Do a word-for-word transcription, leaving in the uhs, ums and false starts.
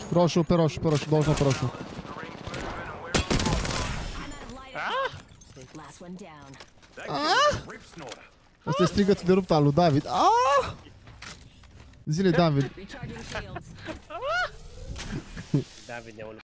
Roșu, pe roșu, pe roșu, douăzeci și nouă pe roșu. Asta e strigătul de rupt al lui David. Aaaa! Zile, David. David ne-a